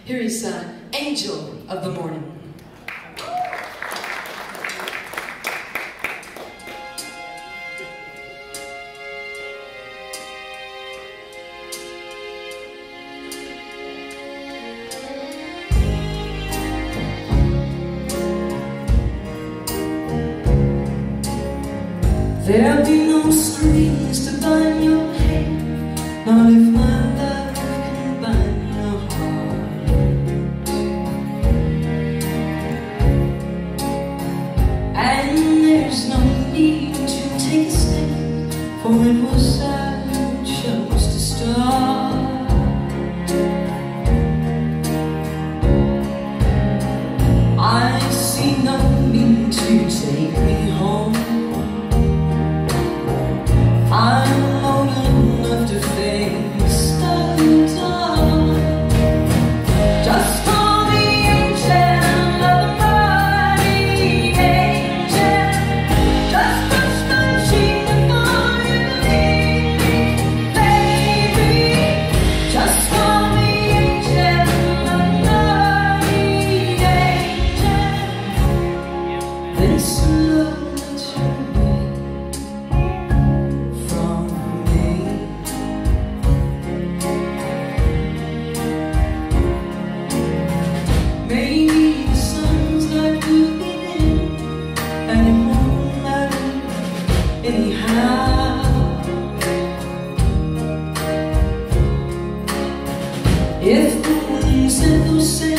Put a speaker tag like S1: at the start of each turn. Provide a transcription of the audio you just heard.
S1: Here is Angel of the Morning.
S2: There'll be no strings to bind your hand, not if my love can bind your heart. And there's no need to take a stand, for it was I who chose to start. I see no need to take me home. I'm old enough to face the dawn. Just call me angel of the morning, angel. Just touch my cheek before you leave me, baby. Just call me angel of the morning, angel. Then slowly turn away. Maybe the sun's not looking in, and it won't matter anyhow. If the winds echo say